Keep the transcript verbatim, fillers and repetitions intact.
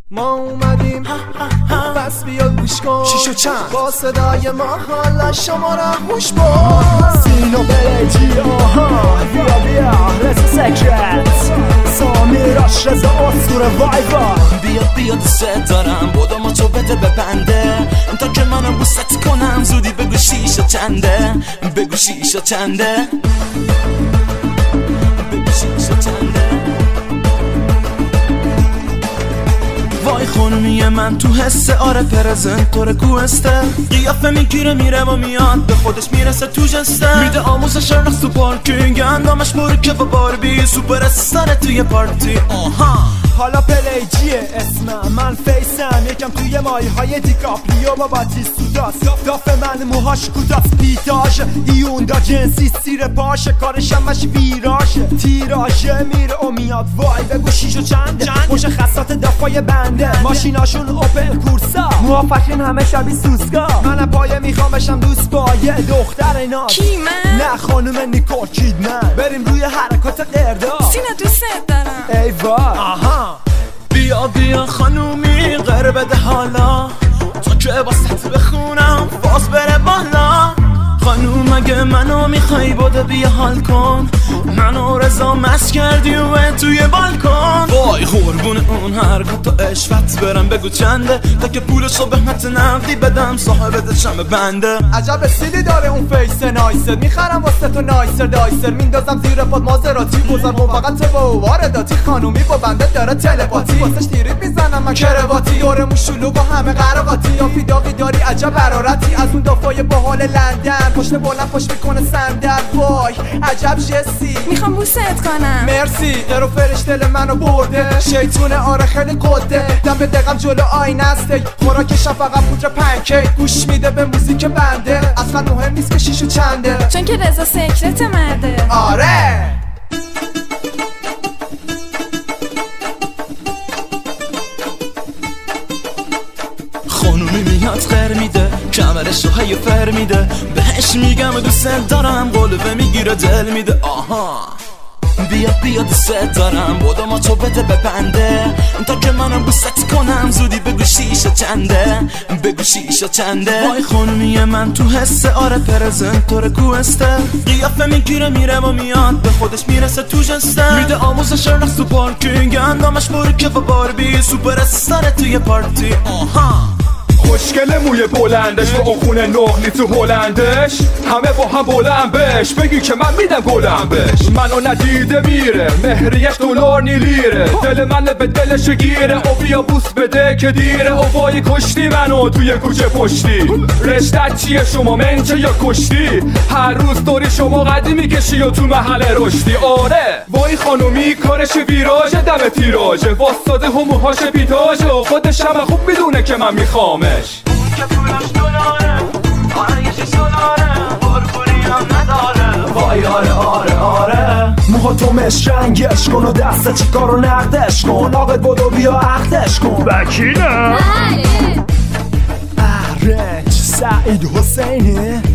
ما اومدیم بس بیا گوش کن چیشو چند با صدای ما حالا شما را خوش باز سینو بلیجی آها بیا بیا رس سکرت سامیراش رزا اسطوره وای وای بیا بیا دوست دارم بودم تو بده ببنده تا که منو بوست کنم زودی بگو شیشا چنده بگو شیشا چنده بگو شیشا چنده وای خانومی من تو حس آره پرزنتور کوسته قیافه میگیره میره و میاد به خودش میرسه تو جسته میده آموزش رقص تو پارکینگ اندامش مورکه و باربی سوپر استاره توی پارتی آها حالا پلیجیه اسمم من فیسم یکم توی مایه های دیکاپریو با باتیستوداس داف من موهاش کوتاس پیتاژ ایوندا جنسی سیر پاشه کارش همش ویراشه تیراژه میره و میاد وای بگو شیشو چنده مشخصات دافای بنده ماشیناشون اوپن کورسا موافقین همه شبیه سوسکا من پایه میخوام بشم دوست پایه دختر ناز کی من؟ نه خانوم نیکول کیدمن بریم روی حرکات قردا سینا دوست دارم ای وای آها بیا بیا خانومی غر بده حالا تا که باست بخونم فاز بره بالا خانوم اگه منو میخوای بوده بیا حال کن منو رضا مست کردی و توی بالکن وای قربون اون حرکات و عشقت برم بگو چنده تا که پولشو بهمت نقدی بدم صاحب دشم بنده عجب استیلی داره اون فیس نایسر میخرم واسه تو نایسر دایسر میندازم زیر پاد مازراتی بزر موقعت با وارداتی خانومی با بنده داره تلپاتی واسش تیریت میزنم من کرواتی دورمون شلوغ و همه قراقاتی یا فیداقی داری عجب برارتی از اون دافای باحال لندن پشت بلند پشت میکنه صندل وای عجب جسی میخوام بوست کنم مرسی قرو فرش دل منو برده شیطونه آره خیلی قده دم به دقم جلو آینه است خوراکشم فقط پودر پنکیک گوش میده به موزیک بنده اصلا مهم نیست که شیشو چنده چون که رضا سکرت مرده آره خانومی میاد خیر میده کمرش رو هی فر میده بهش میگم دوست دارم قلبه میگیره دل میده آها بیا بیا دوست دارم بودم تو بده ببنده تا که منو بوست کنم زودی بگو شیشا چنده بگو شیشا چنده وای خانومی من تو حس آره پرزنتور کوسته قیافه میگیره میره و میاد به خودش میرسه تو جسته میده آموزش رقص تو پارکینگ اندامش مورکه و باربی سوپر استاره توی پارتی آها خوشگل موی بلندش با اون خونه نقلی تو هلندش همه با هم بلند بش بگی که من میدم گلم بش منو ندیده میره مهریش دلار نیلیره دل من به دلش گیره او بیا بوس بده که دیره او وای کشتی منو توی کوچه پشتی رشتت چیه شما منچه یا کشتی هر روز دوری شما قدی میکشی و تو محل رشدی آره وای خانومی کارش ویراژه دم تیراژه واسطاده هموهاش پیتاژه و خودش هم خوب میدونه که من میخوامه اون که پولش دلاره آره یه چیز دلاره بربوری هم نداره وای آره آره آره موها تو مش رنگش کن و دست چیکار رو نقدش کن آقت بودو بیا عقدش کن بکی نه ارج سعید حسینی